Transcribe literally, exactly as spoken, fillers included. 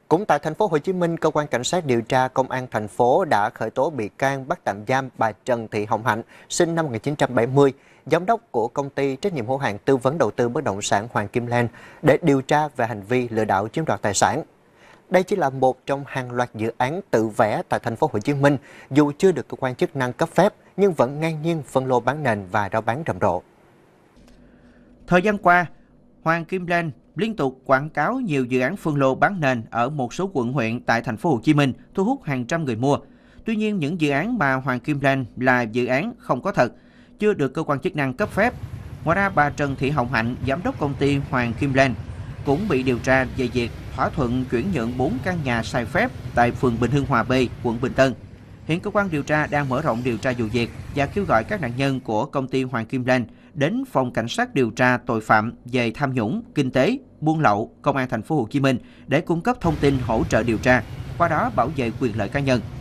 Cũng tại thành phố Hồ Chí Minh, cơ quan cảnh sát điều tra công an thành phố đã khởi tố bị can bắt tạm giam bà Trần Thị Hồng Hạnh, sinh năm một nghìn chín trăm bảy mươi, giám đốc của công ty trách nhiệm hữu hạn tư vấn đầu tư bất động sản Hoàng Kim Land để điều tra về hành vi lừa đảo chiếm đoạt tài sản. Đây chỉ là một trong hàng loạt dự án tự vẽ tại thành phố Hồ Chí Minh, dù chưa được cơ quan chức năng cấp phép nhưng vẫn ngang nhiên phân lô bán nền và rao bán rầm rộ. Thời gian qua, Hoàng Kim Land liên tục quảng cáo nhiều dự án phân lô bán nền ở một số quận huyện tại thành phố Hồ Chí Minh, thu hút hàng trăm người mua. Tuy nhiên, những dự án mà Hoàng Kim Land là dự án không có thật, chưa được cơ quan chức năng cấp phép. Ngoài ra, bà Trần Thị Hồng Hạnh, giám đốc công ty Hoàng Kim Land, cũng bị điều tra về việc thỏa thuận chuyển nhượng bốn căn nhà sai phép tại phường Bình Hưng Hòa B, quận Bình Tân. Hiện cơ quan điều tra đang mở rộng điều tra vụ việc và kêu gọi các nạn nhân của công ty Hoàng Kim Land đến phòng cảnh sát điều tra tội phạm về tham nhũng, kinh tế, buôn lậu, công an thành phố Hồ Chí Minh để cung cấp thông tin hỗ trợ điều tra, qua đó bảo vệ quyền lợi cá nhân.